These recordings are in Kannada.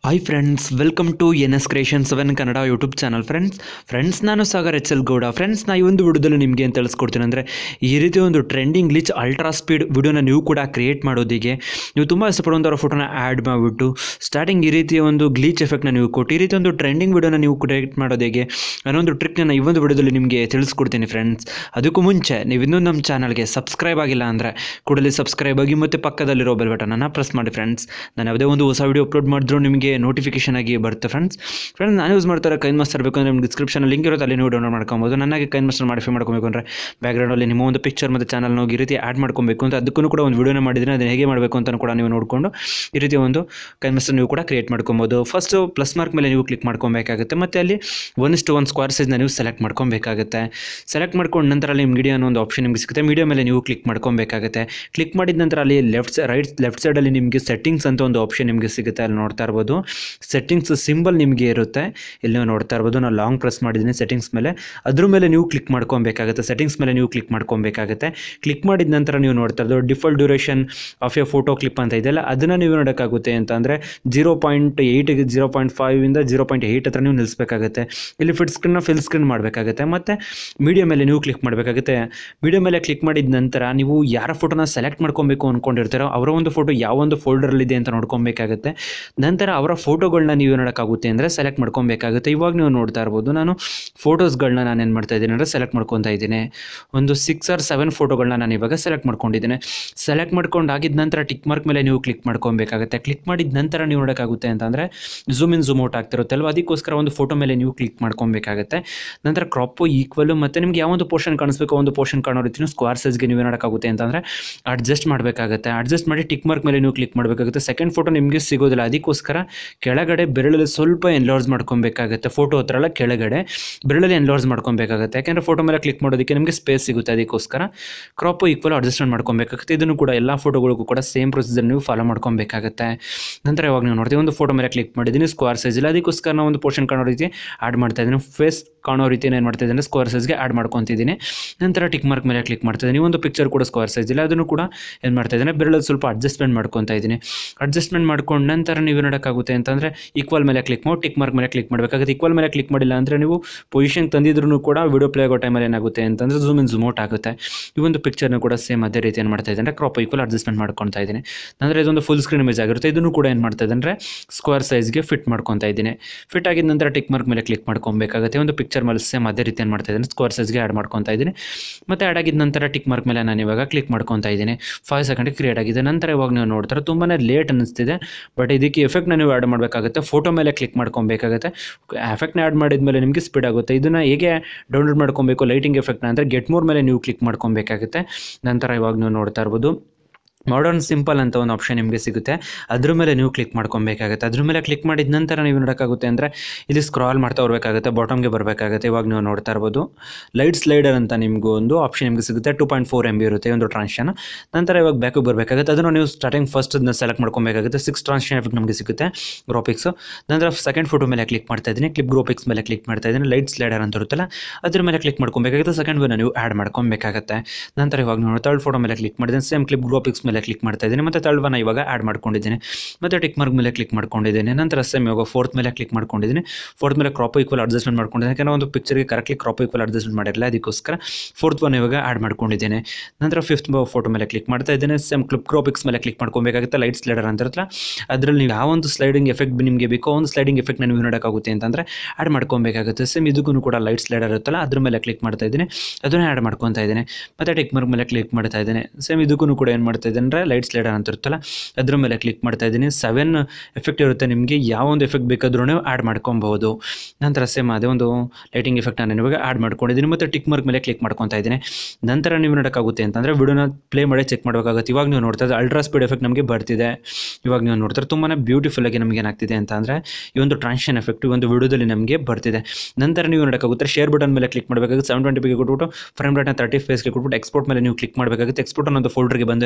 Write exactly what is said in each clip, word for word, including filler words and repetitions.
Hi friends, welcome to N S creation seven Kannada YouTube channel. Friends friends ನಾನು Sagar H L Gowda. Friends ನಾ ಈ ಒಂದು ವಿಡಿಯೋದಲ್ಲಿ ನಿಮಗೆ ಏನು ತಿಳಿಸ್ಕೊಡ್ತೀನಿ ಅಂದರೆ, ಈ ರೀತಿ ಒಂದು ಟ್ರೆಂಡಿಂಗ್ ಗ್ಲಿಚ್ ಅಲ್ಟ್ರಾ ಸ್ಪೀಡ್ ವಿಡಿಯೋನ ನೀವು ಕೂಡ ಕ್ರಿಯೇಟ್ ಮಾಡೋದಿಗೆ ನೀವು ತುಂಬ ಇಷ್ಟಪಡುವಂಥವ್ರ ಫೋಟೋನ ಆ್ಯಡ್ ಮಾಡಿಬಿಟ್ಟು ಸ್ಟಾರ್ಟಿಂಗ್ ಈ ರೀತಿಯ ಒಂದು ಗ್ಲೀಚ್ ಎಫೆಕ್ಟ್ನ ನೀವು ಕೊಟ್ಟು ಈ ರೀತಿ ಒಂದು ಟ್ರೆಂಡಿಂಗ್ ವಿಡಿಯೋನ ನೀವು ಕ್ರಿಯೇಟ್ ಮಾಡೋದಿಗೆ ಅನ್ನೊಂದು ಟ್ರಿಕ್ನ ಈ ಒಂದು ವಿಡಿಯೋದಲ್ಲಿ ನಿಮಗೆ ತಿಳಿಸ್ಕೊಡ್ತೀನಿ. ಫ್ರೆಂಡ್ಸ್ ಅದಕ್ಕೂ ಮುಂಚೆ ನೀವು ಇನ್ನೂ ನಮ್ಮ ಚಾನಲ್ಗೆ ಸಬ್ಸ್ಕ್ರೈಬ್ ಆಗಿಲ್ಲ ಅಂದರೆ ಕೂಡಲೇ ಸಬ್ಸ್ಕ್ರೈಬ್ ಆಗಿ ಮತ್ತು ಪಕ್ಕದಲ್ಲಿರೋ ಬೆಲ್ ಬಟನನ್ನು ಪ್ರೆಸ್ ಮಾಡಿ. ಫ್ರೆಂಡ್ಸ್ ನಾನು ಯಾವುದೇ ಒಂದು ಹೊಸ ವಿಡಿಯೋ ಅಪ್ಲೋಡ್ ಮಾಡಿದ್ರು ನಿಮಗೆ ನೋಟಿಫಿಕೇಶನ್ ಆಗಿ ಬರುತ್ತೆ. ಫ್ರೆಂಡ್ಸ್ ಫ್ರೆಂಡ್ಸ್ ನಾನು ಯೂಸ್ ಮಾಡ್ತಾರೆ ಕೈನ್ಮಾಸ್ಟರ್ ಬೇಕು ಅಂದರೆ ನಿಮ್ಮ ಡಿಸ್ಕ್ರಿಪ್ಷನಲ್ಲಿ ಲಿಂಕ್ ಇರುತ್ತೆ, ಅಲ್ಲಿ ನೀವು ಡೌನ್ಲೋಡ್ ಮಾಡ್ಕೊಬೋದು. ನನಗೆ ಕೈನ್ಮಾಸ್ಟರ್ ಮಾಡಿಫೈ ಮಾಡ್ಕೊಬೇಕು ಅಂದರೆ ಬ್ಯಾಕ್ಗ್ರೌಂಡಲ್ಲಿ ನಿಮ್ಮ ಒಂದು ಪಿಕ್ಚರ್ ಮತ್ತು ಚಾನಲ್ನ ಹೋಗಿ ಈ ರೀತಿ ಆ್ಯಡ್ ಮಾಡ್ಕೊಬೇಕು ಅಂತ ಅದಕ್ಕೂ ಕೂಡ ಒಂದು ವಿಡಿಯೋನ ಮಾಡಿದ್ದೀನಿ. ಅದನ್ನು ಹೇಗೆ ಮಾಡಬೇಕು ಅಂತ ಕೂಡ ನೀವು ನೋಡಿಕೊಂಡು ಈ ರೀತಿ ಒಂದು ಕೈನ್ಮಾಸ್ಟರ್ ನೀವು ಕೂಡ ಕ್ರಿಯೇಟ್ ಮಾಡ್ಕೊಬೋದು. ಫಸ್ಟು ಪ್ಲಸ್ ಮಾರ್ಕ್ ಮೇಲೆ ನೀವು ಕ್ಲಿಕ್ ಮಾಡ್ಕೊಬೇಕಾಗುತ್ತೆ ಮತ್ತು ಅಲ್ಲಿ ಒನ್ ಇಷ್ಟು ಒಂದು ಸ್ಕ್ವೇರ್ ಸೈಜ್ನ ನೀವು ಸೆಲೆಕ್ಟ್ ಮಾಡ್ಕೊಬೇಕಾಗುತ್ತೆ. ಸೆಲೆಕ್ಟ್ ಮಾಡ್ಕೊಂಡು ನಂತರ ಅಲ್ಲಿ ಮೀಡಿಯಾ ಅನ್ನೋ ಒಂದು ಆಪ್ಷನ್ ನಿಮಗೆ ಸಿಗುತ್ತೆ. ಮೀಡಿಯಾ ಮೇಲೆ ನೀವು ಕ್ಲಿಕ್ ಮಾಡ್ಕೊಬೇಕಾಗುತ್ತೆ. ಕ್ಲಿಕ್ ಮಾಡಿದ ನಂತರ ಅಲ್ಲಿ ಲೆಫ್ಟ್ ರೈಟ್ ಲೆಫ್ಟ್ ಸೈಡಲ್ಲಿ ನಿಮಗೆ ಸೆಟ್ಟಿಂಗ್ಸ್ ಅಂತ ಒಂದು ಆಪ್ಷನ್ ನಿಮಗೆ ಸಿಗುತ್ತೆ. ಅಲ್ಲಿ ನೋಡ್ತಾ ಇರ್ಬೋದು ಸೆಟ್ಟಿಂಗ್ಸ್ ಸಿಂಬಲ್ ನಿಮಗೆ ಇರುತ್ತೆ, ಇಲ್ಲಿ ನೀವು ನೋಡ್ತಾ ಇರ್ಬೋದು. ನಾನು ಲಾಂಗ್ ಪ್ರೆಸ್ ಮಾಡಿದ್ದೀನಿ ಸೆಟ್ಟಿಂಗ್ಸ್ ಮೇಲೆ, ಅದ್ರ ಮೇಲೆ ನೀವು ಕ್ಲಿಕ್ ಮಾಡ್ಕೊಬೇಕಾಗುತ್ತೆ. ಸೆಟ್ಟಿಂಗ್ಸ್ ಮೇಲೆ ನೀವು ಕ್ಲಿಕ್ ಮಾಡ್ಕೊಬೇಕಾಗುತ್ತೆ. ಕ್ಲಿಕ್ ಮಾಡಿದ ನಂತರ ನೀವು ನೋಡ್ತಾ ಇರೋದು default duration of a photo clip ಅಂತ ಇದೆಯಲ್ಲ, ಅದನ್ನು ನೀವು ನೋಡೋಕ್ಕಾಗುತ್ತೆ ಅಂತ ಅಂದರೆ ಜೀರೋ ಪಾಯಿಂಟ್ ಏಯ್ಟಿಗೆ ಜೀರೋ ಪಾಯಿಂಟ್ ಫೈವಿಂದ ಜೀರೋ ಪಾಯಿಂಟ್ ಏಯ್ಟ್ ಹತ್ರ ನೀವು ನಿಲ್ಲಿಸಬೇಕಾಗುತ್ತೆ. ಇಲ್ಲಿ ಫಿಟ್ ಸ್ಕ್ರೀನ್ನ ಫಿಲ್ ಸ್ಕ್ರೀನ್ ಮಾಡಬೇಕಾಗುತ್ತೆ. ಮತ್ತು ಮೀಡಿಯಾ ಮೇಲೆ ನೀವು ಕ್ಲಿಕ್ ಮಾಡಬೇಕಾಗುತ್ತೆ. ಮೀಡಿಯಾ ಮೇಲೆ ಕ್ಲಿಕ್ ಮಾಡಿದ ನಂತರ ನೀವು ಯಾರ ಫೋಟೋನ ಸೆಲೆಕ್ಟ್ ಮಾಡ್ಕೊಬೇಕು ಅಂದ್ಕೊಂಡಿರ್ತಾರೋ ಅವರ ಒಂದು ಫೋಟೋ ಯಾವ ಒಂದು ಫೋಲ್ಡರಲ್ಲಿದೆ ಅಂತ ನೋಡ್ಕೊಬೇಕಾಗುತ್ತೆ. ನಂತರ ಅವರ ಫೋಟೋಗಳನ್ನ ನೀವು ನೋಡೋಕ್ಕಾಗುತ್ತೆ ಅಂದರೆ ಸೆಲೆಕ್ಟ್ ಮಾಡ್ಕೊಬೇಕಾಗುತ್ತೆ. ಇವಾಗ ನೀವು ನೋಡ್ತಾ ಇರ್ಬೋದು ನಾನು ಫೋಟೋಸ್ಗಳನ್ನ ನಾನು ಏನು ಮಾಡ್ತಾ ಇದ್ದೀನಿ ಅಂದರೆ ಸೆಲೆಕ್ಟ್ ಮಾಡ್ಕೊತಾ ಇದ್ದೀನಿ. ಒಂದು ಸಿಕ್ಸ್ ಆರ್ ಸೆವೆನ್ ಫೋಟೋಗಳನ್ನ ನಾನು ಇವಾಗ ಸೆಲೆಕ್ಟ್ ಮಾಡ್ಕೊಂಡಿದ್ದೀನಿ. ಸೆಲೆಕ್ಟ್ ಮಾಡ್ಕೊಂಡು ಆಗಿದ ನಂತರ ಟಿಕ್ ಮಾರ್ಕ್ ಮೇಲೆ ನೀವು ಕ್ಲಿಕ್ ಮಾಡ್ಕೊಬೇಕಾಗುತ್ತೆ. ಕ್ಲಿಕ್ ಮಾಡಿದ ನಂತರ ನೀವು ನೋಡೋಕ್ಕಾಗುತ್ತೆ ಅಂತಂದರೆ ಝೂಮ್ ಇನ್ ಝೂಮ್ ಔಟ್ ಆಗ್ತಿರುತ್ತಲ್ವ, ಅದಕ್ಕೋಸ್ಕರ ಒಂದು ಫೋಟೋ ಮೇಲೆ ನೀವು ಕ್ಲಿಕ್ ಮಾಡ್ಕೊಬೇಕಾಗುತ್ತೆ. ನಂತರ ಕ್ರಾಪು ಈಕ್ವಲು ಮತ್ತು ನಿಮ್ಗೆ ಯಾವ ಒಂದು ಪೋರ್ಷನ್ ಕಾಣಿಸ್ಬೇಕು ಒಂದು ಪೋರ್ಷನ್ ಕಾಣೋ ರೀತಿ ಸ್ಕ್ವೇರ್ ಸೈಜ್ಗೆ ನೀವು ನೋಡೋಕ್ಕಾಗುತ್ತೆ ಅಂತಂದರೆ ಅಡ್ಜಸ್ಟ್ ಮಾಡಬೇಕಾಗುತ್ತೆ. ಅಡ್ಜಸ್ಟ್ ಮಾಡಿ ಟಿಕ್ ಮಾರ್ಕ್ ಮೇಲೆ ನೀವು ಕ್ಲಿಕ್ ಮಾಡಬೇಕಾಗುತ್ತೆ. ಸೆಕೆಂಡ್ ಫೋಟೋ ನಿಮಗೆ ಸಿಗೋದಿಲ್ಲ, ಅದಕ್ಕೋಸ್ಕರ ಕೆಳಗಡೆ ಬೆರಳಲ್ಲಿ ಸ್ವಲ್ಪ ಎನ್ಲಾರ್ಜ್ ಮಾಡ್ಕೊಬೇಕಾಗುತ್ತೆ. ಫೋಟೋ ಹತ್ರ ಎಲ್ಲ ಕೆಳಗಡೆ ಬೆರಳಲ್ಲಿ ಎನ್ಲಾರ್ಜ್ ಮಾಡ್ಕೊಬೇಕಾಗುತ್ತೆ. ಯಾಕೆಂದರೆ ಫೋಟೋ ಮೇಲೆ ಕ್ಲಿಕ್ ಮಾಡೋದಕ್ಕೆ ನಿಮಗೆ ಸ್ಪೇಸ್ ಸಿಗುತ್ತೆ, ಅದಕ್ಕೋಸ್ಕರ ಕ್ರಾಪು ಈಕ್ವಲ್ ಅಡ್ಜಸ್ಟ್ಮೆಂಟ್ ಮಾಡ್ಕೊಬೇಕಾಗುತ್ತೆ. ಇದನ್ನು ಕೂಡ ಎಲ್ಲ ಫೋಟೋಗಳಿಗೂ ಕೂಡ ಸೇಮ್ ಪ್ರೊಸೀಜರ್ ನೀವು ಫಾಲೋ ಮಾಡ್ಕೊಬೇಕಾಗುತ್ತೆ. ನಂತರ ಇವಾಗ ನೀವು ನೋಡ್ತೀವಿ ಒಂದು ಫೋಟೋ ಮೇಲೆ ಕ್ಲಿಕ್ ಮಾಡಿದ್ದೀನಿ, ಸ್ಕ್ವೇರ್ ಸೈಜ್ ಇಲ್ಲ, ಅದಕ್ಕೋಸ್ಕರ ನಾವು ಒಂದು ಪೋರ್ಷನ್ ಕಾಣೋ ರೀತಿ ಆ್ಯಡ್ ಮಾಡ್ತಾ ಇದ್ದೀನಿ. ಫೇಸ್ ಕಾಣೋ ರೀತಿ ಏನು ಮಾಡ್ತಾ ಇದ್ದೀನಿ ಸ್ಕ್ವೇರ್ ಸೈಜ್ಗೆ ಆ್ಯಡ್ ಮಾಡ್ಕೊತಿದ್ದೀನಿ. ನಂತರ ಟಿಕ್ ಮಾರ್ಕ್ ಮೇಲೆ ಕ್ಲಿಕ್ ಮಾಡ್ತಾ ಇದ್ದೀನಿ. ಒಂದು ಪಿಕ್ಚರ್ ಕೂಡ ಸ್ಕ್ವೇರ್ ಸೈಜ್ ಇಲ್ಲ, ಅದನ್ನು ಕೂಡ ಏನು ಮಾಡ್ತಾ ಇದ್ದೀನಿ ಬೆರಳಲ್ಲಿ ಸ್ವಲ್ಪ ಅಡ್ಜಸ್ಟ್ಮೆಂಟ್ ಮಾಡ್ಕೊತಾ ಇದ್ದೀನಿ. ಅಡ್ಜಸ್ಟ್ಮೆಂಟ್ ಮಾಡ್ಕೊಂಡು ನಂತರ ನೀವು ನೋಡೋಕ್ಕಾಗುತ್ತೆ ಅಂತಂದರೆ ಈಕ್ವಲ್ ಮೇಲೆ ಕ್ಲಿಕ್ ಮಾಡಿ ಟಿಕ್ ಮಾರ್ಕ್ ಮೇಲೆ ಕ್ಲಿಕ್ ಮಾಡಬೇಕಾಗುತ್ತೆ. ಈಕ್ವಲ್ ಮೇಲೆ ಕ್ಲಿಕ್ ಮಾಡಿಲ್ಲ ಅಂದರೆ ನೀವು ಪೊಸಿಷನ್ ತಂದಿದ್ರೂ ಕೂಡ ವಿಡಿಯೋ ಪ್ಲೇ ಆಗೋ ಟೈಮಲ್ಲಿ ಏನಾಗುತ್ತೆ ಅಂತಂದರೆ ಝೂಮ್ ಇನ್ ಝೂಮ್ ಔಟ್ ಆಗುತ್ತೆ. ಈ ಒಂದು ಪಿಕ್ಚರ್ನ ಕೂಡ ಸೇಮ್ ಅದೇ ರೀತಿ ಏನು ಮಾಡ್ತಾ ಇದ್ದೀನಿ ಕ್ರಾಪ್ ಈಕ್ವಲ್ ಅಡ್ಜಸ್ಟ್ಮೆಂಟ್ ಮಾಡ್ಕೊತಾ ಇದ್ದೀನಿ. ಅಂದರೆ ಇದೊಂದು ಫುಲ್ ಸ್ಕ್ರೀನ್ ಇಮೇಜ್ ಆಗಿರುತ್ತೆ. ಇದನ್ನು ಕೂಡ ಏನು ಮಾಡ್ತಾ ಇದ್ದೀನಿ ಸ್ಕ್ವೇರ್ ಸೈಜ್ಗೆ ಫಿಟ್ ಮಾಡ್ಕೊತಾ ಇದ್ದೀನಿ. ಫಿಟ್ ಆಗಿದ ನಂತರ ಟಿಕ್ ಮಾರ್ಕ್ ಮೇಲೆ ಕ್ಲಿಕ್ ಮಾಡ್ಕೊಬೇಕಾಗುತ್ತೆ. ಒಂದು ಪಿಕ್ಚರ್ ಮೇಲೆ ಸೇಮ್ ಅದೇ ರೀತಿ ಏನು ಮಾಡ್ತಾ ಇದ್ದೀನಿ ಸ್ಕ್ವೇರ್ ಸೈಜ್ಗೆ ಆ್ಯಡ್ ಮಾಡ್ಕೊತಾ ಇದ್ದೀನಿ. ಮತ್ತು ಆ್ಯಡ್ ಆಗಿದ ನಂತರ ಟಿಕ್ ಮಾರ್ಕ್ ಮೇಲೆ ನಾನು ಇವಾಗ ಕ್ಲಿಕ್ ಮಾಡ್ಕೊತಾ ಇದ್ದೀನಿ. ಫೈವ್ ಸೆಕೆಂಡ್ ಕ್ರಿಯೇಟ್ ಆಗಿದೆ. ನಂತರ ಇವಾಗ ನೀವು ನೋಡ್ತಾರೆ ತುಂಬಾ ಲೇಟ್ ಅನ್ನಿಸ್ತಿದೆ, ಬಟ್ ಇದಕ್ಕೆ ಎಫೆಕ್ಟ್ನ ನೀವು ಆ್ಯಡ್ ಮಾಡಬೇಕಾಗುತ್ತೆ. ಫೋಟೋ ಮೇಲೆ ಕ್ಲಿಕ್ ಮಾಡ್ಕೊಬೇಕಾಗುತ್ತೆ. ಎಫೆಕ್ಟ್ನ ಆ್ಯಡ್ ಮಾಡಿದ ಮೇಲೆ ನಿಮಗೆ ಸ್ಪೀಡ್ ಆಗುತ್ತೆ. ಇದನ್ನು ಹೇಗೆ ಡೌನ್ಲೋಡ್ ಮಾಡ್ಕೊಬೇಕು ಲೈಟಿಂಗ್ ಎಫೆಕ್ಟ್ನ ಅಂದರೆ ಗೆಟ್ ಮೋರ್ ಮೇಲೆ ನೀವು ಕ್ಲಿಕ್ ಮಾಡ್ಕೊಬೇಕಾಗುತ್ತೆ. ನಂತರ ಇವಾಗ ನೀವು ನೋಡ್ತಾ ಇರ್ಬೋದು ಮಾಡರ್ನ್ ಸಿಂಪಲ್ ಅಂತ ಒಂದು ಆಪ್ಷನ್ ನಿಮಗೆ ಸಿಗುತ್ತೆ, ಅದ್ರ ಮೇಲೆ ನೀವು ಕ್ಲಿಕ್ ಮಾಡ್ಕೊಬೇಕಾಗುತ್ತೆ. ಅದ್ರ ಮೇಲೆ ಕ್ಲಿಕ್ ಮಾಡಿದ ನಂತರ ನೀವು ನೋಡೋಕ್ಕಾಗುತ್ತೆ ಅಂದರೆ ಇಲ್ಲಿ ಸ್ಕ್ರಾಲ್ ಮಾಡ್ತಾ ಬರಬೇಕಾಗುತ್ತೆ, ಬಾಟಮ್ಗೆ ಬರಬೇಕಾಗುತ್ತೆ. ಇವಾಗ ನೀವು ನೋಡ್ತಾ ಇರ್ಬೋದು ಲೈಟ್ ಸ್ಲೈಡರ್ ಅಂತ ನಿಮಗೂ ಒಂದು ಆಪ್ಷನ್ ನಿಮಗೆ ಸಿಗುತ್ತೆ. Two point four M B ಇರುತ್ತೆ ಒಂದು ಟ್ರಾನ್ಸ್ಷನ್. ನಂತರ ಇವಾಗ ಬ್ಯಾಕಿಗೆ ಬರಬೇಕಾಗುತ್ತೆ. ಅದನ್ನು ನೀವು ಸ್ಟಾರ್ಟಿಂಗ್ ಫಸ್ಟ್ ಅದನ್ನ ಸೆಲೆಕ್ಟ್ ಮಾಡ್ಕೊಬೇಕಾಗುತ್ತೆ. ಸಿಕ್ಸ್ ಟ್ರಾನ್ಸ್ಷನ್ ಎಫೆಕ್ಟ್ ನಮಗೆ ಸಿಗುತ್ತೆ ಗ್ರಾಫಿಕ್ಸು. ನಂತರ ಸೆಕೆಂಡ್ ಫೋಟೋ ಮೇಲೆ ಕ್ಲಿಕ್ ಮಾಡ್ತಾ ಇದ್ದೀನಿ, ಕ್ಲಿಪ್ ಗ್ರಾಫಿಕ್ಸ್ ಮೇಲೆ ಕ್ಲಿಕ್ ಮಾಡ್ತಾ ಇದ್ದೀನಿ. ಲೈಟ್ ಸ್ಲೈಡರ್ ಅಂತ ಇರುತ್ತಲ್ಲ ಅದ್ರ ಮೇಲೆ ಕ್ಲಿಕ್ ಮಾಡ್ಕೊಬೇಕಾಗುತ್ತೆ. ಸೆಕೆಂಡ್ ವೇನ ನೀವು ಆ್ಯಡ್ ಮಾಡ್ಕೊಬೇಕಾಗುತ್ತೆ. ನಂತರ ಇವಾಗ ನೀವು ತರ್ಡ್ ಫೋಟೋ ಮೇಲೆ ಕ್ಲಿಕ್ ಮಾಡಿದ್ದೀನಿ, ಸೇಮ್ ಕ್ಲಿಪ್ ಗ್ರಾಫಿಕ್ಸ್ ಮೇಲೆ ಕ್ಲಿಕ್ ಮಾಡ್ತಾ ಇದ್ದೀನಿ. ಮತ್ತು ತರ್ಡ್ ಒನ್ ಇವಾಗ ಆ್ಯಡ್ ಮಾಡ್ಕೊಂಡಿದ್ದೀನಿ. ಮತ್ತು ಟಿಕ್ ಮಾರ್ಕ್ ಮೇಲೆ ಕ್ಲಿಕ್ ಮಾಡ್ಕೊಂಡಿದ್ದೀನಿ. ನಂತರ ಸೇಮ್ ಇವಾಗ ಫೋರ್ತ್ ಮೇಲೆ ಕ್ಲಿಕ್ ಮಾಡ್ಕೊಂಡಿದ್ದೀನಿ. ಫೋರ್ತ್ ಮೇಲೆ ಕ್ರಾಪ್ ಈಕ್ವಲ್ ಅಡ್ಜಸ್ಟ್ಮೆಂಟ್ ಮಾಡ್ಕೊಂಡಿದ್ದೀನಿ. ಯಾಕಂದರೆ ಒಂದು ಪಿಕ್ಚರ್ಗೆ ಕರೆಕ್ಟ್ಲಿ ಕ್ರಾಪ್ ಈಕ್ವಲ್ ಅಡ್ಜಸ್ಟ್ಮೆಂಟ್ ಮಾಡಿರಲ್ಲ, ಅದಕ್ಕೋಸ್ಕರ ಫೋರ್ತ್ ಒನ್ ಇವಾಗ ಆ್ಯಡ್ ಮಾಡ್ಕೊಂಡಿದ್ದೀನಿ. ನಂತರ ಫಿಫ್ತ್ ಫೋಟೋ ಮೇಲೆ ಕ್ಲಿಕ್ ಮಾಡ್ತಾ ಇದ್ದೀನಿ. ಸೇಮ್ ಕ್ಲಿಪ್ ಗ್ರಾಫಿಕ್ಸ್ ಮೇಲೆ ಕ್ಲಿಕ್ ಮಾಡ್ಕೊಬೇಕಾಗುತ್ತೆ. ಲೈಟ್ ಸ್ಲೈಡರ್ ಅಂತ ಇರುತ್ತಲ್ಲ ಅದರಲ್ಲಿ ನೀವು ಯಾವ ಒಂದು ಸ್ಲೈಡಿಂಗ್ ಎಫೆಕ್ಟ್ ನಿಮಗೆ ಬೇಕೋ ಒಂದು ಸ್ಲೈಡಿಂಗ್ ಎಫೆಕ್ಟ್ನ ನೀವು ನೋಡೋಕ್ಕಾಗುತ್ತೆ ಅಂತಂದರೆ ಆ್ಯಡ್ ಮಾಡ್ಕೊಬೇಕಾಗುತ್ತೆ. ಸೇಮ್ ಇದಕ್ಕೂ ಕೂಡ ಲೈಟ್ ಸ್ಲೈಡರ್ ಇರುತ್ತಲ್ಲ ಅದ್ರ ಮೇಲೆ ಕ್ಲಿಕ್ ಮಾಡ್ತಾ ಇದ್ದೀನಿ, ಅದನ್ನು ಆ್ಯಡ್ ಮಾಡ್ಕೊತಾ ಇದ್ದೀನಿ. ಮತ್ತು ಟಿಕ್ ಮಾರ್ಕ್ ಮೇಲೆ ಕ್ಲಿಕ್ ಮಾಡ್ತಾ ಇದ್ದೀನಿ. ಸೇಮ್ ಇದಕ್ಕೂ ಕೂಡ ಏನು ಮಾಡ್ತಾ ಇದ್ದೀನಿ ಅಂದರೆ ಲೈಟ್ ಸ್ಲೈಡರ್ ಅಂತ ಇರುತ್ತಲ್ಲ ಅದ್ರ ಮೇಲೆ ಕ್ಲಿಕ್ ಮಾಡ್ತಾ ಇದ್ದೀನಿ. ಸೆವೆನ್ ಎಫೆಕ್ಟ್ ಇರುತ್ತೆ, ನಿಮಗೆ ಯಾವ ಒಂದು ಎಫೆಕ್ಟ್ ಬೇಕಾದ್ರೂ ನೀವು ಆ್ಯಡ್ ಮಾಡ್ಕೊಬಹುದು. ನಂತರ ಸೇಮ್ ಅದೇ ಒಂದು ಲೈಟಿಂಗ್ ಎಫೆಕ್ಟ್ ನಾನು ಇವಾಗ ಆ್ಯಡ್ ಮಾಡ್ಕೊಂಡಿದ್ದೀನಿ. ಮತ್ತು ಟಿಕ್ ಮಾರ್ಕ್ ಮೇಲೆ ಕ್ಲಿಕ್ ಮಾಡ್ಕೊತಾ ಇದ್ದೀನಿ. ನಂತರ ನೀವು ನೋಡೋಕ್ಕಾಗುತ್ತೆ ಅಂತಂದರೆ ವಿಡಿಯೋನ ಪ್ಲೇ ಮಾಡಿ ಚೆಕ್ ಮಾಡಬೇಕಾಗುತ್ತೆ. ಇವಾಗ ನೀವು ನೋಡ್ತಾ ಇದ್ದಾರೆ ಅಲ್ಟ್ರಾ ಸ್ಪೀಡ್ ಎಫೆಕ್ಟ್ ನಮಗೆ ಬರ್ತಿದೆ. ಇವಾಗ ನೀವು ನೋಡ್ತಾರೆ ತುಂಬಾ ಬ್ಯೂಟಿಫುಲ್ ಆಗಿ ನಮಗೆ ಏನಾಗ್ತಿದೆ ಅಂತ ಅಂದರೆ ಈ ಒಂದು ಟ್ರಾನ್ಸಿಷನ್ ಎಫೆಕ್ಟ್ ಈ ಒಂದು ವಿಡಿಯೋದಲ್ಲಿ ನಮಗೆ ಬರ್ತಿದೆ. ನಂತರ ನೀವು ನೋಡೋಕ್ಕಾಗುತ್ತೆ ಶೇರ್ ಬಟನ್ ಮೇಲೆ ಕ್ಲಿಕ್ ಮಾಡಬೇಕಾಗುತ್ತೆ. ಸೆವೆನ್ ಟ್ವೆಂಟಿ ಪಿಗೆ ಕೊಟ್ಬಿಟ್ಟು ಫ್ರೇಮ್ ರೇಟ್ನ ತರ್ಟಿ ಫೇಸ್ಗೆ ಕೊಟ್ಬಿಟ್ಟು ಎಕ್ಸ್ಪೋರ್ಟ್ ಮೇಲೆ ನೀವು ಕ್ಲಿಕ್ ಮಾಡಬೇಕಾಗುತ್ತೆ. ಎಕ್ಸ್ಪೋರ್ಟ್ ಅನ್ನೋದು ಫೋಲ್ಡರ್ಗೆ ಬಂದು ಏನಾಗಿರುತ್ತೆ ಅಂದರೆ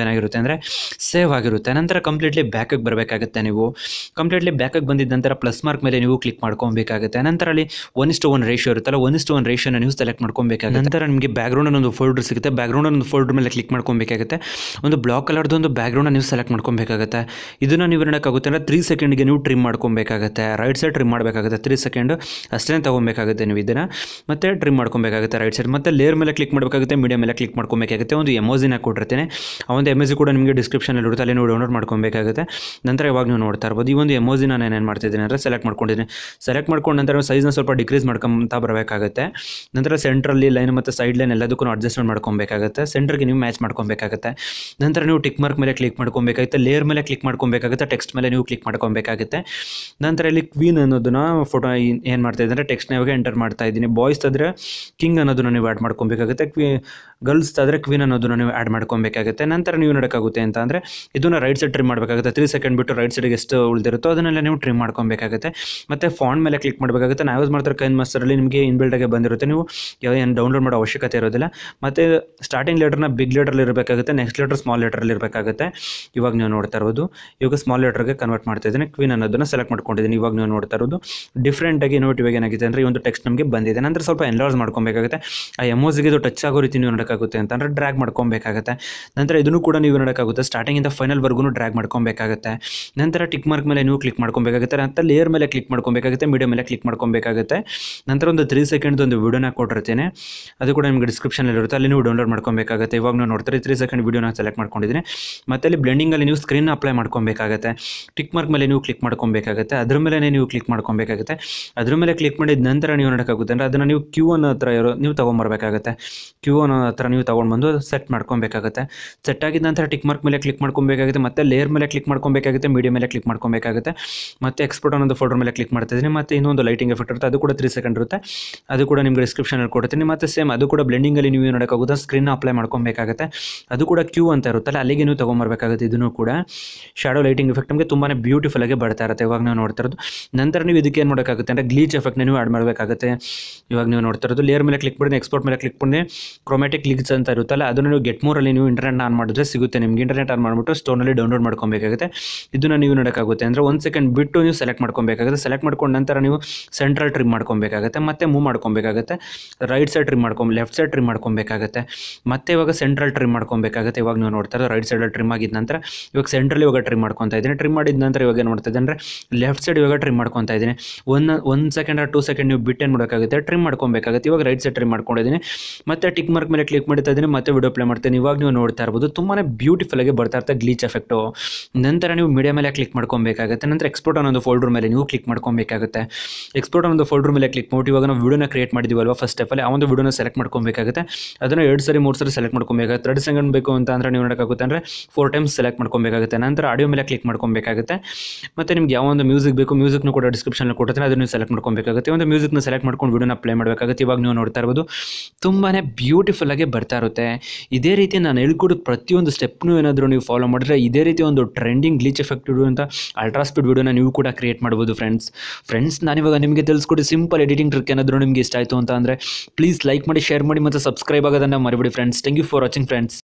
ಅಂದರೆ ಸೇವ್ ಆಗಿರುತ್ತೆ. ನಂತರ ಕಂಪ್ಲೀಟ್ಲಿ ಬ್ಯಾಕಿಗೆ ಬರಬೇಕಾಗುತ್ತೆ. ನೀವು ಕಂಪ್ಲೀಟ್ಲಿ ಬ್ಯಾಕಿಗೆ ಬಂದಿದ್ದ ನಂತರ ಪ್ಲಸ್ ಮಾರ್ಕ್ ಮೇಲೆ ನೀವು ಕ್ಲಿಕ್ ಮಾಡ್ಕೊಬೇಕಾಗುತ್ತೆ. ನಂತರ ಅಲ್ಲಿ ಒನ್ ಇಷ್ಟು ಒನ್ ರೇಷಿಯೋ ಇರುತ್ತಲ್ಲ, ಒನ್ ಇಷ್ಟು ಒನ್ ರೇಷಿಯೋನ ನೀವು ಸೆಲೆಕ್ಟ್ ಮಾಡ್ಕೊಬೇಕಾಗುತ್ತೆ. ನಂತರ ನಿಮಗೆ ಬ್ಯಾಕ್ಗ್ರೌಂಡ್ ಒಂದು ಫೋಲ್ಡರ್ ಸಿಗುತ್ತೆ. ಬ್ಯಾಕ್ಗ್ರೌಂಡ್ ಒಂದು ಫೋಲ್ಡರ್ ಮೇಲೆ ಕ್ಲಿಕ್ ಮಾಡ್ಕೊಬೇಕಾಗುತ್ತೆ. ಒಂದು ಬ್ಲಾಕ್ ಕಲರ್ದು ಒಂದು ಬ್ಯಾಕ್ಗ್ರೌಂಡ್ ನೀವು ಸೆಲೆಕ್ಟ್ ಮಾಡ್ಕೊಬೇಕಾಗುತ್ತೆ. ಇದನ್ನು ನೀವು ಏನಕ್ಕಾಗುತ್ತೆ ಅಂದರೆ ತ್ರೀ ಸೆಕೆಂಡ್ಗೆ ನೀವು ಟ್ರಿಮ್ ಮಾಡ್ಕೊಬೇಕಾಗುತ್ತೆ. ರೈಟ್ ಸೈಡ್ ಟ್ರಿಮ್ ಮಾಡಬೇಕಾಗುತ್ತೆ. ತ್ರೀ ಸೆಕೆಂಡ್ ಅಷ್ಟೇ ತೊಗೊಬೇಕಾಗುತ್ತೆ ನೀವು ಇದನ್ನು. ಮತ್ತೆ ಟ್ರಿಮ್ ಮಾಡ್ಕೊಬೇಕಾಗುತ್ತೆ ರೈಟ್ ಸೈಡ್. ಮತ್ತೆ ಲೇಯರ್ ಮೇಲೆ ಕ್ಲಿಕ್ ಮಾಡಬೇಕಾಗುತ್ತೆ. ಮೀಡಿಯಾ ಮೇಲೆ ಕ್ಲಿಕ್ ಮಾಡ್ಕೊಬೇಕಾಗುತ್ತೆ. ಒಂದು ಎಮೋಜಿನ ಕೊಟ್ಟಿರ್ತೀನಿ. ಆ ಒಂದು ಎಮೋಜಿ ಕೂಡ ನಿಮಗೆ ಡಿಸ್ಕ್ರಿಪ್ಷನಲ್ಲಿ ಇರುತ್ತೆ, ಅಲ್ಲಿ ನೀವು ಡೌನ್ಲೋಡ್ ಮಾಡ್ಕೊಬೇಕಾಗುತ್ತೆ. ನಂತರ ಇವಾಗ ನೀವು ನೋಡ್ತಾ ಇರ್ಬೋದು ಈ ಒಂದು ಎಮೋಜಿನ ನಾನು ಏನು ಮಾಡ್ತಿದ್ದೀನಿ ಅಂದರೆ ಸೆಲೆಕ್ಟ್ ಮಾಡ್ಕೊಂಡಿದ್ದೀನಿ. ಸೆಲೆಕ್ಟ್ ಮಾಡ್ಕೊಂಡು ನಂತರ ಸೈಜ್ನ ಸ್ವಲ್ಪ ಡಿಕ್ರೀಸ್ ಮಾಡ್ಕೊಂತ ಬರಬೇಕಾಗುತ್ತೆ. ನಂತರ ಸೆಂಟ್ರಲ್ಲಿ ಲೈನ್ ಮತ್ತು ಸೈಡ್ ಲೈನ್ ಎಲ್ಲದಕ್ಕೂ ಅಡ್ಜಸ್ಟ್ಮೆಂಟ್ ಮಾಡ್ಕೊಬೇಕಾಗುತ್ತೆ. ಸೆಂಟ್ರಿಗೆ ನೀವು ಮ್ಯಾಚ್ ಮಾಡ್ಕೊಬೇಕಾಗುತ್ತೆ. ನಂತರ ನೀವು ಟಿಕ್ ಮಾರ್ಕ್ ಮೇಲೆ ಕ್ಲಿಕ್ ಮಾಡ್ಕೊಬೇಕಾಗುತ್ತೆ. ಲೇಯರ್ ಮೇಲೆ ಕ್ಲಿಕ್ ಮಾಡ್ಕೊಬೇಕಾಗುತ್ತೆ. ಟೆಕ್ಸ್ಟ್ ಮೇಲೆ ನೀವು ಕ್ಲಿಕ್ ಮಾಡ್ಕೊಬೇಕಾಗುತ್ತೆ. ನಂತರ ಇಲ್ಲಿ ಕ್ವೀನ್ ಅನ್ನೋದನ್ನ ಫೋಟೋ ಏನು ಮಾಡ್ತಾ ಇದ್ದೀನಿ ಅಂದರೆ ಟೆಕ್ಸ್ಟ್ನ ಇವಾಗ ಎಂಟರ್ ಮಾಡ್ತಾ ಇದ್ದೀನಿ. ಬಾಯ್ಸ್ ಆದರೆ ಕಿಂಗ್ ಅನ್ನೋದನ್ನ ನೀವು ಆ್ಯಡ್ ಮಾಡ್ಕೊಬೇಕಾಗುತ್ತೆ. ಕ್ವೀ ಗರ್ಲ್ಸ್ ಆದರೆ ಕ್ವೀನ್ ಅನ್ನೋದನ್ನ ನೀವು ಆ್ಯಡ್ ಮಾಡ್ಕೊಬೇಕಾಗುತ್ತೆ. ನಂತರ ನೀವು ನೋಡೋಕ್ಕಾಗುತ್ತೆ ಅಂತ ಅಂದರೆ ಇದನ್ನು ರೈಟ್ ಸೈಡ್ ಟ್ರಿಮ್ ಮಾಡಬೇಕಾಗುತ್ತೆ. ತ್ರೀ ಸೆಕೆಂಡ್ ಬಿಟ್ಟು ರೈಟ್ ಸೈಡ್ಗೆ ಎಷ್ಟು ಉಳಿದಿರುತ್ತೋ ಅದನ್ನೆಲ್ಲ ನೀವು ಟ್ರಿಮ್ ಮಾಡ್ಕೊಬೇಕಾಗುತ್ತೆ. ಮತ್ತು ಫಾಂಟ್ ಮೇಲೆ ಕ್ಲಿಕ್ ಮಾಡಬೇಕಾಗುತ್ತೆ. ನಾವು ಯೂಸ್ ಮಾಡ್ತಾರೆ ಕೈನ್ಮಾಸ್ಟರಲ್ಲಿ ನಿಮಗೆ ಇನ್ಬಿಲ್ಟಾಗೆ ಬಂದಿರುತ್ತೆ, ನೀವು ಏನು ಡೌನ್ಲೋಡ್ ಮಾಡೋ ಅವಶ್ಯಕತೆ ಇರೋದಿಲ್ಲ. ಮತ್ತು ಸ್ಟಾರ್ಟಿಂಗ್ ಲೆಟರ್ನ ಬಿಗ್ ಲೆಟರಲ್ಲಿ ಇರಬೇಕಾಗುತ್ತೆ, ನೆಕ್ಸ್ಟ್ ಲೆಟರ್ ಸ್ಮಾಲ್ ಲೆಟರಲ್ಲಿ ಇರಬೇಕಾಗುತ್ತೆ. ಇವಾಗ ನೀವು ನೋಡ್ತಾ ಇರೋದು ಇವಾಗ ಸ್ಮಾಲ್ ಲೆಟರ್ಗೆ ಕನ್ವರ್ಟ್ ಮಾಡ್ತಾ ಇದ್ದೀನಿ. ಕ್ವೀನ್ ಅನ್ನೋದನ್ನು ಸೆಲೆಕ್ಟ್ ಮಾಡ್ಕೊಂಡಿದ್ದೀನಿ. ಇವಾಗ ನೀವು ನೋಡ್ತಾ ಇರೋದು ಡಿಫ್ರೆಂಟಾಗಿ ನೋಟ್ ಇವಾಗ ಏನಾಗಿದೆ ಅಂದರೆ ಈ ಒಂದು ಟೆಕ್ಸ್ಟ್ ನಮಗೆ ಬಂದಿದೆ. ನಂತರ ಸ್ವಲ್ಪ ಎನ್ಲಾರ್ಜ್ ಮಾಡ್ಕೊಬೇಕಾಗುತ್ತೆ. ಆ ಎಮೋಜಿಗೆ ಇದು ಟಚ್ ಆಗೋ ರೀತಿ ನೀವು ನೋಡೋಕ್ಕಾಗುತ್ತೆ ಅಂತ ಅಂದರೆ ಡ್ರ್ಯಾಗ್ ಮಾಡ್ಕೊಬೇಕಾಗುತ್ತೆ. ನಂತರ ಇದನ್ನು ಕೂಡ ನೀವು ನೋಡೋಕ್ಕಾಗುತ್ತೆ ಸ್ಟಾರ್ಟಿಂಗಿಂದ ಫೈನಲ್ವರೆಗೂ ಡ್ರ್ಯಾಗ್ ಮಾಡ್ಕೊಬೇಕಾಗುತ್ತೆ. ನಂತರ ಟಿಕ್ ಮಾರ್ಕ್ ಮೇಲೆ ನೀವು ಕ್ಲಿಕ್ ಮಾಡ್ಕೊಬೇಕಾಗುತ್ತೆ. ನಂತರ ಲೇಯರ್ ಮೇಲೆ ಕ್ಲಿಕ್ ಮಾಡ್ಕೊಬೇಕಾಗುತ್ತೆ. ಮೀಡಿಯಾ ಮೇಲೆ ಕ್ಲಿಕ್ ಮಾಡ್ಕೊಬೇಕಾಗುತ್ತೆ. ನಂತರ ಒಂದು ತ್ರೀ ಸೆಕೆಂಡ್ ಒಂದು ವಿಡಿಯೋನ ಕೊಟ್ಟಿರ್ತೀನಿ, ಅದು ಕೂಡ ನಿಮಗೆ ಡಿಸ್ಕ್ರಿಪ್ಷನಲ್ಲಿ ಇರುತ್ತೆ, ಅಲ್ಲಿ ನೀವು ಡೌನ್ಲೋಡ್ ಮಾಡ್ಕೊಬೇಕಾಗುತ್ತೆ. ಇವಾಗ ನೀವು ನೋಡ್ತಾರೆ ತ್ರೀ ಸೆಕೆಂಡ್ ವಿಡಿಯೋನ ಸೆಲೆಕ್ಟ್ ಮಾಡ್ಕೊಂಡಿದ್ದೀನಿ. ಮತ್ತು ಅಲ್ಲಿ ಬ್ಲೆಂಡಿಂಗಲ್ಲಿ ನೀವು ಸ್ಕ್ರೀನ್ ಅಪ್ಲೈ ಮಾಡ್ಕೊಬೇಕಾಗುತ್ತೆ. ಟಿಕ್ ಮಾರ್ಕ್ ಮೇಲೆ ನೀವು ಕ್ಲಿಕ್ ಮಾಡ್ಕೊಬೇಕಾಗುತ್ತೆ. ಅದ್ರ ಮೇಲೆ ನೀವು ಕ್ಲಿಕ್ ಮಾಡ್ಕೊಬೇಕಾಗುತ್ತೆ. ಅದ್ರ ಮೇಲೆ ಕ್ಲಿಕ್ ಮಾಡಿದ ನಂತರ ನೀವು ನೋಡೋಕ್ಕಾಗುತ್ತೆ ಅಂದರೆ ಅದನ್ನು ನೀವು ಕ್ಯೂ ಅನ್ನೋ ಹತ್ರ ಇರೋ ನೀವು ತೊಗೊಂಬರ್ಬೇಕಾಗುತ್ತೆ. ಕ್ಯೂ ಅನ್ನೋ ಹತ್ರ ನೀವು ತೊಗೊಂಡು ಬಂದು ಸೆಟ್ ಮಾಡ್ಕೊಬೇಕಾಗುತ್ತೆ. ಸೆಟ್ ಆಗಿದ ನಂತರ ಟಿಕ್ ಮಾರ್ಕ್ ಮೇಲೆ ಕ್ಲಿಕ್ ಮಾಡ್ಕೊಬೇಕಾಗುತ್ತೆ. ಮತ್ತು ಲೇಯರ್ ಮೇಲೆ ಕ್ಲಿಕ್ ಮಾಡ್ಕೊಬೇಕಾಗುತ್ತೆ. ಮೀಡಿಯಾ ಮೇಲೆ ಕ್ಲಿಕ್ ಮಾಡ್ಕೊಬೇಕಾಗುತ್ತೆ. ಮತ್ತು ಎಕ್ಸ್ಪೋರ್ಟ್ ಅನ್ನೋದು ಫೋಲ್ಡರ್ ಮೇಲೆ ಕ್ಲಿಕ್ ಮಾಡ್ತಿದ್ದೀನಿ. ಮತ್ತು ಇನ್ನೊಂದು ಲೈಟಿಂಗ್ ಎಫೆಕ್ಟ್ ಇರುತ್ತೆ, ಅದು ಕೂಡ ತ್ರೀ ಸೆಕೆಂಡ್ ಇರುತ್ತೆ, ಅದು ಕೂಡ ನಿಮಗೆ ಡಿಸ್ಕ್ರಿಪ್ಷನಲ್ಲಿ ಕೊಡ್ತೀನಿ. ಮತ್ತು ಸೇಮ್ ಅದು ಕೂಡ ಬ್ಲೆಂಡಿಂಗಲ್ಲಿ ನೀವು ನೋಡೋಕ್ಕಾಗುತ್ತೆ ಸ್ಕ್ರೀನ್ ಅಪ್ಲೈ ಮಾಡ್ಕೊಬೇಕಾಗುತ್ತೆ. ಅದು ಕೂಡ ಕ್ಯೂ ಅಂತ ಇರುತ್ತಲ್ಲ ಅಲ್ಲಿಗೆ ನೀವು ತೊಗೊಂಬರ್ಬೇಕಾಗುತ್ತೆ. ಇದನ್ನು ಕೂಡ ಶಾಡೋ ಲೈಟಿಂಗ್ ಎಫೆಕ್ಟ್ ನಮಗೆ ತುಂಬಾ ಬ್ಯೂಟಿಫುಲ್ ಆಗಿ ಬರ್ತಾ ಇರುತ್ತೆ. ಇವಾಗ ನೀವು ನೋಡ್ತಾ ಇರೋದು ನಂತರ ನೀವು ಇದಕ್ಕೆ ಏನು ಮಾಡೋಕ್ಕಾಗುತ್ತೆ ಅಂದರೆ ಗ್ಲೀಚ್ ಎಫೆಕ್ಟ್ನ ನೀವು ಆ್ಯಡ್ ಮಾಡಬೇಕಾಗುತ್ತೆ. ಇವಾಗ ನೀವು ನೋಡ್ತಾ ಇರೋದು ಲೇಯರ್ ಮೇಲೆ ಕ್ಲಿಕ್ ಮಾಡಿ ಎಕ್ಸ್ಪೋರ್ಟ್ ಮೇಲೆ ಕ್ಲಿಕ್ ಮಾಡಿ ಕ್ರೋಮ್ಯಾಟಿಕ್ ಗ್ಲಿಚ್ ಅಂತ ಇರುತ್ತಲ್ಲ ಅದನ್ನು ನೀವು ಗೆಟ್ ಮೋರಲ್ಲಿ ನೀವು ಇಂಟರ್ನೆಟ್ ಆನ್ ಮಾಡಿದ್ರೆ ಸಿಗುತ್ತೆ ನಿಮಗೆ. ಇಂಟರ್ನೆಟ್ ಆನ್ ಮಾಡಿಬಿಟ್ಟು ಸ್ಟೋನಲ್ಲಿ ಡೌನ್ಲೋಡ್ ಮಾಡ್ಕೊಬೇಕಾಗುತ್ತೆ. ಇದನ್ನು ನೀವು ನೋಡೋಕ್ಕಾಗುತ್ತೆ ಅಂದರೆ ಒಂದು ಸೆಕೆಂಡ್ ಬಿಟ್ಟು ನೀವು ಸೆಲೆಕ್ಟ್ ಮಾಡ್ಕೊಬೇಕಾಗುತ್ತೆ. ಸೆಲೆಕ್ಟ್ ಮಾಡ್ಕೊಂಡು ನಂತರ ನೀವು ಸೆಂಟ್ರಲ್ ಟ್ರಿಮ್ ಮಾಡ್ಕೊಬೇಕಾಗುತ್ತೆ. ಮತ್ತೆ ಮೂವ್ ಮಾಡ್ಕೊಬೇಕಾಗುತ್ತೆ. ರೈಟ್ ಸೈಡ್ ಟ್ರಿಮ್ ಮಾಡ್ಕೊಂಡು ಲೆಫ್ಟ್ ಸೈಡ್ ಟ್ರಿಮ್ ಮಾಡ್ಕೊಬೇಕಾಗುತ್ತೆ. ಮತ್ತೆ ಇವಾಗ ಸೆಂಟ್ರಲ್ ಟ್ರಿಮ್ ಮಾಡ್ಕೊಬೇಕಾಗುತ್ತೆ. ಇವಾಗ ನೀವು ನೋಡ್ತಾ ಇರೋ ರೈಟ್ ಸೈಡಲ್ಲಿ ಟ್ರಿಮ್ ಆಗಿದ ನಂತರ ಇವಾಗ ಸೆಂಟ್ರಲ್ಲಿ ಇವಾಗ ಟ್ರಿಮ್ ಮಾಡ್ಕೊತಾ ಇದ್ದೀನಿ. ಟ್ರಿಮ್ ಮಾಡಿದ ನಂತರ ಇವಾಗ ಏನು ಮಾಡ್ತಾ ಇದ್ದೀನಿ ಅಂದರೆ ಲೆಫ್ಟ್ ಸೈಡ್ ಇವಾಗ ಟ್ರಿಮ್ ಮಾಡ್ಕೊತಾ ಇದ್ದೀನಿ. ಒನ್ ಒಂದು ಸೆಕೆಂಡ್ ಟೂ ಸೆಕೆಂಡ್ ನೀವು ಬಿಟ್ಟು ಏನು ಮಾಡೋಕ್ಕಾಗುತ್ತೆ ಟ್ರಿಮ್ ಮಾಡ್ಕೊಬೇಕಾಗುತ್ತೆ. ಇವಾಗ ರೈಟ್ ಸೈಡ್ ಟ್ರಿಮ್ ಮಾಡ್ಕೊಂಡಿದ್ದೀನಿ. ಮತ್ತೆ ಟಿಕ್ ಮಾರ್ಕ್ ಮೇಲೆ ಕ್ಲಿಕ್ ಮಾಡ್ತಾ ಇದ್ದೀನಿ. ಮತ್ತೆ ವಿಡಿಯೋ ಪ್ಲೇ ಮಾಡ್ತೀನಿ. ಇವಾಗ ನೀವು ನೋಡ್ತಾ ಇರ್ಬೋದು ತುಂಬಾ ಬ್ಯೂಟಿಫುಲ್ ಆಗಿ ಬರ್ತಾ ಇರ್ತಾ ಗ್ಲೀಚ್ ಎಫೆಕ್ಟು. ನಂತರ ನೀವು ಮೀಡಿಯಾ ಮೇಲೆ ಕ್ಲಿಕ್ ಮಾಡ್ಕೊಬೇಕಾಗುತ್ತೆ. ನಂತರ ಎಕ್ಸ್ಪೋರ್ಟ್ ಅನ್ನೋದು ಫೋಲ್ಡರ್ ಮೇಲೆ ನೀವು ಕ್ಲಿಕ್ ಮಾಡ್ಕೊಬೇಕಾಗುತ್ತೆ. ಎಕ್ಸ್ಪೋರ್ಟ್ ಅನ್ನೋದು ಫೋಲ್ಡರ್ ಮೇಲೆ ಕ್ಲಿಕ್ ಮಾಡಿ ಇವಾಗ ನಾವು ವಿಡಿಯೋನ ಕ್ರಿಯೇಟ್ ಮಾಡಿದ್ದೀವಲ್ವ ಫಸ್ಟ್ ಸ್ಟೆಪ್ಪಲ್ಲಿ ಆ ಒಂದು ವಿಡಿಯೋನ ಸೆಲೆಕ್ಟ್ ಮಾಡ್ಕೊಬೇಕಾಗುತ್ತೆ. ಅದನ್ನು ಎರಡು ಸರಿ ಮೂರು ಸರಿ ಸೆಲೆಕ್ಟ್ ಮಾಡ್ಕೊಬೇಕಾಗುತ್ತೆ. ಎರಡು ಸೆಕೆಂಡ್ ಬೇಕು ಅಂತ ಅಂದರೆ ನೀವು ನೋಡೋಕ್ಕಾಗುತ್ತೆ ಅಂದರೆ ಫೋರ್ ಟೈಮ್ಸ್ ಸೆಲೆಕ್ಟ್ ಮಾಡ್ಕೊಬೇಕಾಗುತ್ತೆ. ನಂತರ ಆಡಿಯೋ ಮೇಲೆ ಕ್ಲಿಕ್ ಮಾಡ್ಕೊಬೇಕಾಗುತ್ತೆ. ಮತ್ತು ನಿಮ್ಗೆ ಯಾವ ಒಂದು ಮ್ಯೂಸಿಕ್ ಬೇಕು ಮ್ಯೂಸಿಕ್ನು ಕೂಡ ಡಿಸ್ಕ್ರಿಪ್ಷನಲ್ಲಿ ಕೊಡ್ತೀನಿ, ಅದನ್ನು ಸೆಲೆಕ್ಟ್ ಮಾಡ್ಕೊಬೇಕಾಗುತ್ತೆ. ಒಂದು ಮ್ಯೂಸಿಕ್ನ ಸೆಲೆಕ್ಟ್ ಮಾಡ್ಕೊಂಡು ವಿಡಿಯೋನ ಪ್ಲೇ ಮಾಡಬೇಕಾಗುತ್ತೆ. ಇವಾಗ ನೀವು ನೋಡ್ತಾ ಇರ್ಬೋದು ತುಂಬಾ ಬ್ಯೂಟಿಫುಲ್ ಆಗಿ ಬರ್ತಾ ಇರುತ್ತೆ. ಇದೇ ರೀತಿ ನಾನು ಹೇಳ್ಕೊಡೋ ಪ್ರತಿಯೊಂದು ಸ್ಟೆಪ್ನು ಏನಾದರೂ ನೀವು ಫಾಲೋ ಮಾಡಿದ್ರೆ ಇದೇ ರೀತಿ ಒಂದು ಟ್ರೆಂಡಿಂಗ್ ಗ್ಲಿಚ್ ಎಫೆಕ್ಟ್ ಇರುವಂಥ ಅಲ್ಟ್ರಾ ಸ್ಪೀಡ್ ವಿಡಿಯೋನ ನೀವು ಕೂಡ ಕ್ರಿಯೇಟ್ ಮಾಡ್ಬೋದು ಫ್ರೆಂಡ್ಸ್. ಫ್ರೆಂಡ್ಸ್ ನಾನಿವಾಗ ನಿಮಗೆ ತಿಳಿಸ್ಕೊಡಿ ಸಿಂಪಲ್ ಎಡಿಟಿಂಗ್ ಟ್ರಿಕ್ ಏನಾದರೂ ನಿಮಗೆ ಇಷ್ಟ ಆಯಿತು ಅಂತ ಅಂದರೆ ಪ್ಲೀಸ್ ಲೈಕ್ ಮಾಡಿ, ಶೇರ್ ಮಾಡಿ ಮತ್ತು ಸಬ್ಸ್ಕ್ರೈಬ್ ಆಗೋದನ್ನು ಮರಿಬೇಡಿ friends. Thank you for watching friends.